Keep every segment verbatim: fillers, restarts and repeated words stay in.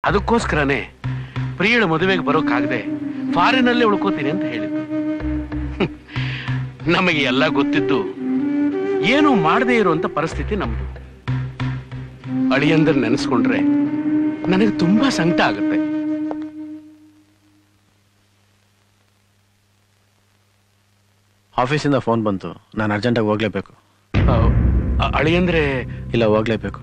ಅದಕ್ಕೋಸ್ಕರನೇ ಪ್ರಿಯಳ ಮದುವೆಗೆ ಬರೋಕ್ಕಾಗದೆ ಫಾರಿನಲ್ಲೇ ಉಳ್ಕೋತೀನಿ ಅಂತ ಹೇಳಿದ್ದು. ನಮಗೆ ಎಲ್ಲ ಗೊತ್ತಿದ್ದು ಏನು ಮಾಡದೇ ಇರುವಂತ ಪರಿಸ್ಥಿತಿ ನಮ್ದು. ಅಳಿಯಂದ್ರ ನೆನೆಸ್ಕೊಂಡ್ರೆ ನನಗೆ ತುಂಬಾ ಸಂಕಟ ಆಗುತ್ತೆ. ಆಫೀಸಿಂದ ಫೋನ್ ಬಂತು, ನಾನು ಅರ್ಜೆಂಟಾಗಿ ಹೋಗ್ಲೇಬೇಕು. ಅಳಿಯಂದ್ರೆ ಇಲ್ಲ, ಹೋಗ್ಲೇಬೇಕು.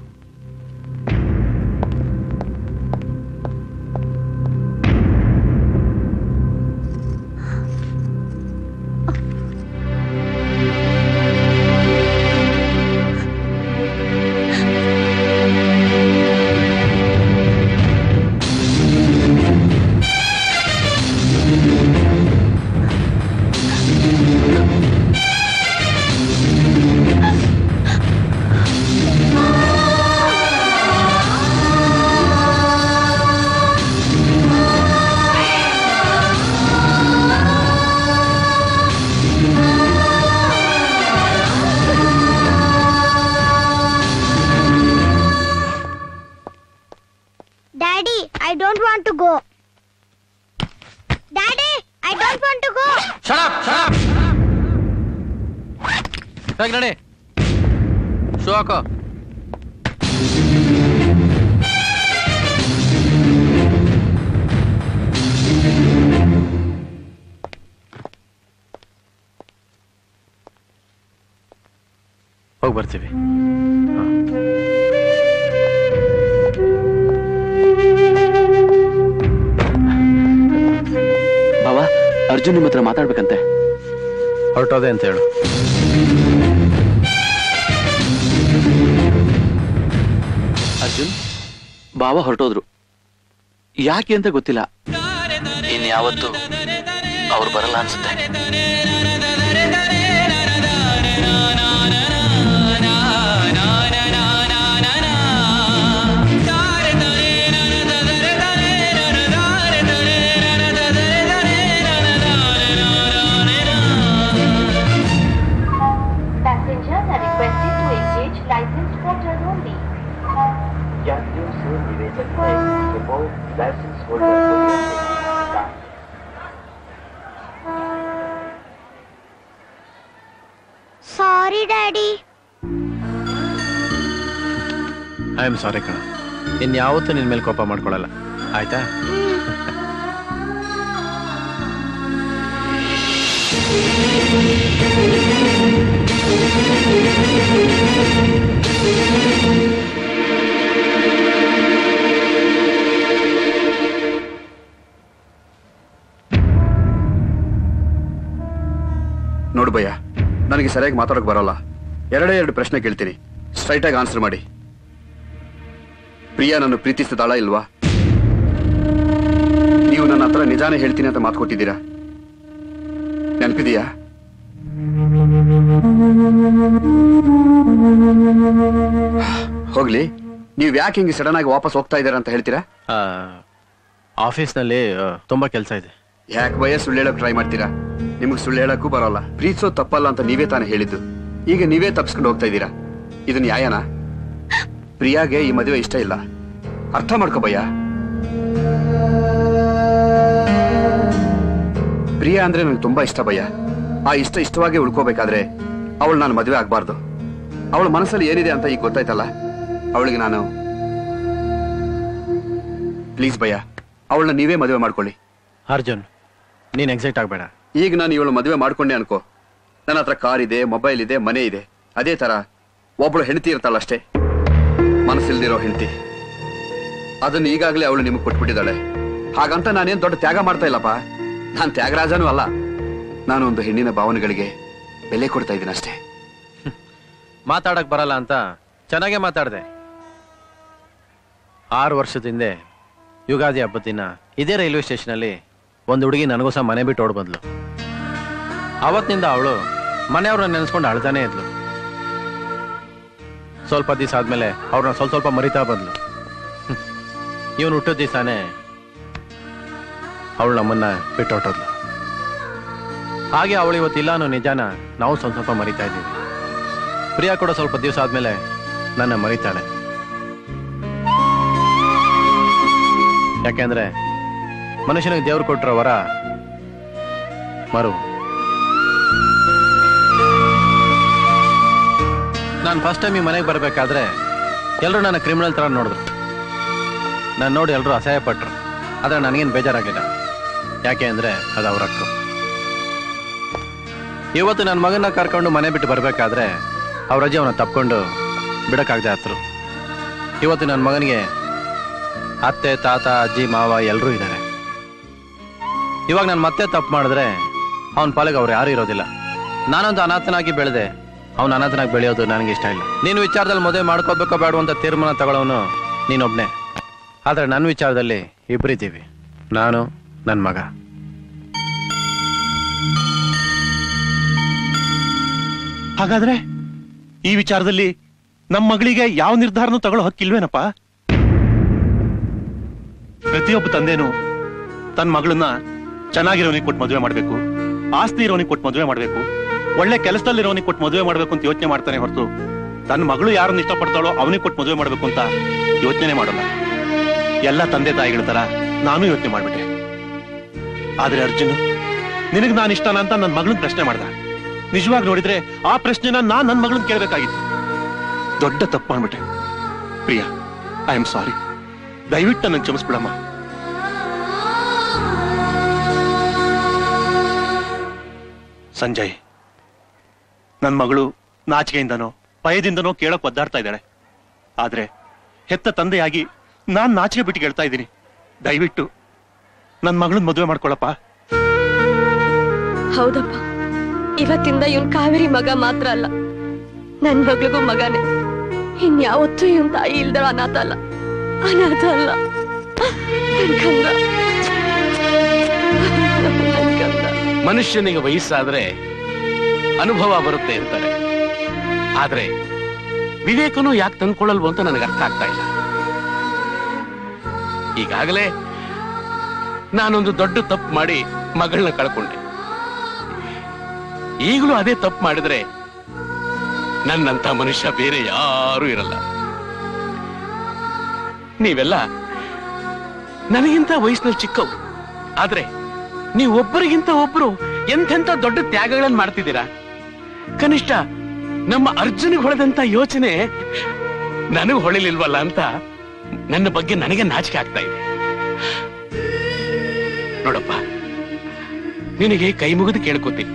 ನಡೆ ಶೂ ಹಾಕೋ. ಹೋಗಿ ಬರ್ತೀವಿ. ಬಾವಾ, ಅರ್ಜುನ್ ನಿಮ್ಮ ಹತ್ರ ಮಾತಾಡ್ಬೇಕಂತೆ. ಹೊರಟೋದೆ ಅಂತ ಹೇಳು. ಅರ್ಜುನ್, ಬಾವ ಹೊರಟೋದ್ರು. ಯಾಕೆ ಅಂತ ಗೊತ್ತಿಲ್ಲ. ಇನ್ಯಾವತ್ತು ಅವ್ರು ಬರಲ್ಲ ಅನ್ಸುತ್ತೆ. Sorry daddy. I am sorry ಕಣ. ಇನ್ಯಾವತ್ತೂ ನಿನ್ ಮೇಲೆ ಕೋಪ ಮಾಡ್ಕೊಳಲ್ಲ, ಆಯ್ತಾ? ನೋಡು ಭಯ್ಯ, ನನಗೆ ಸರಿಯಾಗಿ ಮಾತಾಡೋಕೆ ಬರೋಲ್ಲ. ಎರಡೇ ಎರಡು ಪ್ರಶ್ನೆ ಕೇಳ್ತೀನಿ, ಸ್ಟ್ರೈಟ್ ಆಗಿ ಆನ್ಸರ್ ಮಾಡಿ. ಪ್ರಿಯಾ ನನ್ನ ಪ್ರೀತಿಸಿದಾಳ ಇಲ್ವಾ? ನೀವು ನನ್ನ ಹತ್ರ ನಿಜಾನೇ ಹೇಳ್ತೀನಿ ಅಂತ ಮಾತು ಕೊಟ್ಟಿದ್ದೀರಾ, ನೆನಪಿದೆಯಾ? ಹೋಗ್ಲಿ, ನೀವು ಯಾಕೆ ಹಿಂಗೆ ಸಡನ್ ಆಗಿ ವಾಪಸ್ ಹೋಗ್ತಾ ಇದ್ದೀರಾ ಅಂತ ಹೇಳ್ತೀರಾ? ಆಫೀಸ್ನಲ್ಲಿ ತುಂಬಾ ಕೆಲಸ ಇದೆ. ಯಾಕೆ ಭಯ ಸುಳ್ಳು ಹೇಳಕ್ ಟ್ರೈ ಮಾಡ್ತೀರಾ? ನಿಮ್ಗೆ ಸುಳ್ಳು ಹೇಳಕ್ಕೂ ಬರೋಲ್ಲ. ಪ್ರೀತಿಸೋ ತಪ್ಪಲ್ಲ ಅಂತ ನೀವೇ ತಾನೇ ಹೇಳಿದ್ದು, ಈಗ ನೀವೇ ತಪ್ಪಿಸ್ಕೊಂಡು ಹೋಗ್ತಾ ಇದ್ದೀರಾ. ಇದು ನ್ಯಾಯನಾ? ಪ್ರಿಯಾಗೆ ಈ ಮದುವೆ ಇಷ್ಟ ಇಲ್ಲ, ಅರ್ಥ ಮಾಡ್ಕೋ ಭಯ್ಯ. ಪ್ರಿಯಾ ಅಂದ್ರೆ ನನಗೆ ತುಂಬಾ ಇಷ್ಟ ಭಯ್ಯ. ಆ ಇಷ್ಟ ಇಷ್ಟವಾಗಿ ಉಳ್ಕೋಬೇಕಾದ್ರೆ ಅವಳು ನಾನು ಮದುವೆ ಆಗ್ಬಾರ್ದು. ಅವಳ ಮನಸ್ಸಲ್ಲಿ ಏನಿದೆ ಅಂತ ಈಗ ಗೊತ್ತಾಯ್ತಲ್ಲ, ಅವಳಿಗೆ ನಾನು ಪ್ಲೀಸ್ ಭಯ್ಯ, ಅವಳನ್ನ ನೀವೇ ಮದುವೆ ಮಾಡ್ಕೊಳ್ಳಿ. ಅರ್ಜುನ್, ನೀನ್ ಎಕ್ಸೈಟ್ ಆಗ್ಬೇಡ. ಈಗ ನಾನು ಇವಳು ಮದುವೆ ಮಾಡ್ಕೊಂಡೆ ಅನ್ಕೋ, ನನ್ನ ಹತ್ರ ಕಾರ್ ಇದೆ, ಮೊಬೈಲ್ ಇದೆ, ಮನೆ ಇದೆ. ಅದೇ ತರ ಒಬ್ಬಳು ಹೆಂಡತಿ ಇರ್ತಾಳ ಅಷ್ಟೇ, ಮನಸ್ಸಿಲ್ದಿರೋ ಹೆಂಡತಿ. ಅದನ್ನ ಈಗಾಗಲೇ ಅವಳು ನಿಮಗೆ ಕೊಟ್ಬಿಟ್ಟಿದ್ದಾಳೆ. ಹಾಗಂತ ನಾನೇನ್ ದೊಡ್ಡ ತ್ಯಾಗ ಮಾಡ್ತಾ ಇಲ್ಲಪ್ಪ. ನಾನು ತ್ಯಾಗರಾಜನೂ ಅಲ್ಲ. ನಾನು ಒಂದು ಹೆಣ್ಣಿನ ಭಾವನೆಗಳಿಗೆ ಬೆಲೆ ಕೊಡ್ತಾ ಇದ್ದೀನಿ ಅಷ್ಟೇ. ಮಾತಾಡಕ್ ಬರಲ್ಲ ಅಂತ ಚೆನ್ನಾಗೇ ಮಾತಾಡ್ದೆ. ಆರು ವರ್ಷದ ಹಿಂದೆ ಯುಗಾದಿ ಹಬ್ಬದ ದಿನ ಇದೇ ರೈಲ್ವೆ ಸ್ಟೇಷನ್ ಅಲ್ಲಿ ಒಂದು ಹುಡುಗಿ ನನಗೋಸ ಮನೆ ಬಿಟ್ಟು ಓಡ್ ಬಂದ್ಲು. ಅವತ್ತಿನಿಂದ ಅವಳು ಮನೆಯವ್ರನ್ನ ನೆನೆಸ್ಕೊಂಡು ಅಳ್ತಾನೆ ಇದ್ಲು. ಸ್ವಲ್ಪ ದಿವಸ ಆದ್ಮೇಲೆ ಅವ್ರನ್ನ ಸ್ವಲ್ಪ ಸ್ವಲ್ಪ ಮರಿತಾ ಬಂದ್ಲು. ಇವನು ಹುಟ್ಟದ ದಿವಸನೇ ಅವಳು ನಮ್ಮನ್ನ ಬಿಟ್ಟು ಹೊಟ್ಟೋದ್ಲು. ಹಾಗೆ ಅವಳು ಇವತ್ತಿಲ್ಲ ಅನ್ನೋ ನಿಜಾನ ನಾವು ಸ್ವಲ್ಪ ಸ್ವಲ್ಪ ಮರಿತಾ ಇದ್ದೀವಿ. ಪ್ರಿಯಾ ಕೂಡ ಸ್ವಲ್ಪ ದಿವಸ ಆದ್ಮೇಲೆ ನನ್ನ ಮರಿತಾಳೆ. ಯಾಕೆಂದ್ರೆ ಮನುಷ್ಯನಿಗೆ ದೇವ್ರು ಕೊಟ್ಟಿರೋ ವರ ಮರು. ನಾನು ಫಸ್ಟ್ ಟೈಮ್ ಈ ಮನೆಗೆ ಬರಬೇಕಾದ್ರೆ ಎಲ್ಲರೂ ನನ್ನ ಕ್ರಿಮಿನಲ್ ತರ ನೋಡಿದ್ರು. ನಾನು ನೋಡಿ ಎಲ್ಲರೂ ಅಸಹ್ಯ ಪಟ್ರು. ಆದ್ರೆ ನನಗೇನು ಬೇಜಾರಾಗಲಿಲ್ಲ. ಯಾಕೆ ಅಂದ್ರೆ ಅದು ಅವ್ರ ಹಕ್ಕು. ಇವತ್ತು ನನ್ನ ಮಗನ ಕರ್ಕೊಂಡು ಮನೆ ಬಿಟ್ಟು ಬರಬೇಕಾದ್ರೆ ಅವ್ರ ಅಜ್ಜಿ ಅವನ ತಪ್ಕೊಂಡು ಬಿಡಕ್ಕಾಗದೆ ಹತ್ರು. ಇವತ್ತು ನನ್ನ ಮಗನಿಗೆ ಅತ್ತೆ, ತಾತ, ಅಜ್ಜಿ, ಮಾವ ಎಲ್ಲರೂ ಇದ್ದಾರೆ. ಇವಾಗ ನಾನು ಮತ್ತೆ ತಪ್ಪು ಮಾಡಿದ್ರೆ ಅವನ ಪಾಲಿಗೆ ಅವ್ರು ಯಾರು ಇರೋದಿಲ್ಲ. ನಾನೊಂದು ಅನಾಥನಾಗಿ ಬೆಳೆದೆ, ಅವನು ಅನಾಥನಾಗಿ ಬೆಳೆಯೋದು ನನಗೆ ಇಷ್ಟ ಇಲ್ಲ. ನೀನು ವಿಚಾರದಲ್ಲಿ ಮದುವೆ ಮಾಡ್ಕೋಬೇಕೋ ಬೇಡ ಅಂತ ತೀರ್ಮಾನ ತಗೊಳ್ಳೋನು ನೀನೊಬ್ನೇ. ಆದ್ರೆ ನನ್ನ ವಿಚಾರದಲ್ಲಿ ಇಬ್ಬರಿದ್ದೀವಿ, ನಾನು ನನ್ನ ಮಗ. ಹಾಗಾದ್ರೆ ಈ ವಿಚಾರದಲ್ಲಿ ನಮ್ಮ ಮಗಳಿಗೆ ಯಾವ ನಿರ್ಧಾರನೂ ತಗೊಳ್ಳೋ ಹಕ್ಕಿಲ್ವೇನಪ್ಪ? ಪ್ರತಿಯೊಬ್ಬ ತಂದೆನೂ ತನ್ನ ಮಗಳನ್ನ ಚೆನ್ನಾಗಿರೋನಿಗೆ ಕೊಟ್ಟು ಮದುವೆ ಮಾಡ್ಬೇಕು, ಆಸ್ತಿ ಇರೋನಿಗೆ ಕೊಟ್ಟು ಮದುವೆ ಮಾಡ್ಬೇಕು, ಒಳ್ಳೆ ಕೆಲಸದಲ್ಲಿರೋನಿಗೆ ಕೊಟ್ಟು ಮದುವೆ ಮಾಡ್ಬೇಕು ಅಂತ ಯೋಚನೆ ಮಾಡ್ತಾನೆ ಹೊರತು ತನ್ನ ಮಗಳು ಯಾರನ್ನ ಇಷ್ಟಪಡ್ತಾಳೋ ಅವನಿಗೆ ಕೊಟ್ಟು ಮದುವೆ ಮಾಡ್ಬೇಕು ಅಂತ ಯೋಚನೆ ಮಾಡೋಲ್ಲ. ಎಲ್ಲ ತಂದೆ ತಾಯಿಗಳ ತರ ನಾನು ಯೋಚನೆ ಮಾಡ್ಬಿಟ್ಟೆ. ಆದ್ರೆ ಅರ್ಜುನ್ ನಿನಗ್ ನಾನು ಇಷ್ಟನಾ ಅಂತ ನನ್ನ ಮಗಳನ್ನ ಪ್ರಶ್ನೆ ಮಾಡ್ದ. ನಿಜವಾಗಿ ನೋಡಿದ್ರೆ ಆ ಪ್ರಶ್ನೆನ ನಾನ್ ನನ್ನ ಮಗಳನ್ನ ಕೇಳಬೇಕಾಗಿತ್ತು. ದೊಡ್ಡ ತಪ್ಪು ಮಾಡ್ಬಿಟ್ಟೆ. Priya, I am sorry. ದಯವಿಟ್ಟು ನನ್ನ ಕ್ಷಮಿಸ್ಬಿಡಮ್ಮ. ಸಂಜಯ್, ನನ್ನ ಮಗಳು ನಾಚಿಕೆಯಿಂದನೋ ಭಯದಿಂದನೋ ಕೇಳಕ್ ಒದ್ದಾಡ್ತಾ ಇದ್ದಾಳೆ. ಆದ್ರೆ ಹೆತ್ತ ತಂದೆಯಾಗಿ ನಾನ್ ನಾಚಿಕೆ ಬಿಟ್ಟು ಕೇಳ್ತಾ ಇದ್ದೀನಿ. ದಯವಿಟ್ಟು ನನ್ನ ಮಗಳನ್ನ ಮದುವೆ ಮಾಡ್ಕೊಳಪ್ಪ. ಹೌದಪ್ಪ, ಇವತ್ತಿಂದ ಇವನ್ ಕಾವೇರಿ ಮಗ ಮಾತ್ರ ಅಲ್ಲ, ನನ್ ಮಗಳಿಗೂ ಮಗನೇ. ಇನ್ಯಾವತ್ತೂ ಇವನ್ ತಾಯಿ ಇಲ್ದರ ಅನಾಥ ಅಲ್ಲ, ಅನಾಥ ಅಲ್ಲ. ನನ್ ಕಂದ, ನನ್ ಕಂದ. ಮನುಷ್ಯನಿಗೆ ವಯಸ್ಸಾದ್ರೆ ಅನುಭವ ಬರುತ್ತೆ ಅಂತಾರೆ. ಆದ್ರೆ ವಿವೇಕನು ಯಾಕೆ ತಂದ್ಕೊಳ್ಳಲ್ವ ಅಂತ ನನಗೆ ಅರ್ಥ ಆಗ್ತಾ ಇಲ್ಲ. ಈಗಾಗಲೇ ನಾನೊಂದು ದೊಡ್ಡ ತಪ್ಪು ಮಾಡಿ ಮಗಳನ್ನ ಕಳ್ಕೊಂಡೆ. ಈಗಲೂ ಅದೇ ತಪ್ಪು ಮಾಡಿದ್ರೆ ನನ್ನಂತ ಮನುಷ್ಯ ಬೇರೆ ಯಾರೂ ಇರಲ್ಲ. ನೀವೆಲ್ಲ ನನಗಿಂತ ವಯಸ್ಸಿನಲ್ಲಿ ಚಿಕ್ಕವರು, ಆದ್ರೆ ನೀವು ಒಬ್ಬರಿಗಿಂತ ಒಬ್ರು ಎಂತೆಂತ ದೊಡ್ಡ ತ್ಯಾಗಗಳನ್ನು ಮಾಡ್ತಿದ್ದೀರಾ. ಕನಿಷ್ಠ ನಮ್ಮ ಅರ್ಜುನಿಗೆ ಹೊಳೆದಂತ ಯೋಚನೆ ನನಗೆ ಹೊಳಿಲಿಲ್ವಲ್ಲ ಅಂತ ನನ್ನ ಬಗ್ಗೆ ನನಗೆ ನಾಚಿಕೆ ಆಗ್ತಾ ಇದೆ. ನೋಡಪ್ಪ, ನಿನಗೆ ಕೈ ಮುಗಿದು ಕೇಳ್ಕೊತೀನಿ,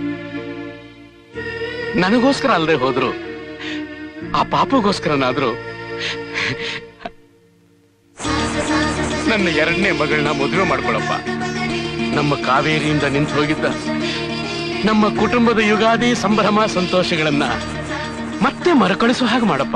ನನಗೋಸ್ಕರ ಅಲ್ಲದೆ ಹೋದ್ರು ಆ ಪಾಪಗೋಸ್ಕರನಾದ್ರೂ ನನ್ನ ಎರಡನೇ ಮಗಳನ್ನ ಮದುವೆ ಮಾಡ್ಕೊಳಪ್ಪ. ನಮ್ಮ ಕಾವೇರಿಯಿಂದ ನಿಂತು ಹೋಗಿದ್ದ ನಮ್ಮ ಕುಟುಂಬದ ಯುಗಾದಿ ಸಂಭ್ರಮ ಸಂತೋಷಗಳನ್ನ ಮತ್ತೆ ಮರುಕಳಿಸುವ ಹಾಗೆ ಮಾಡಪ್ಪ.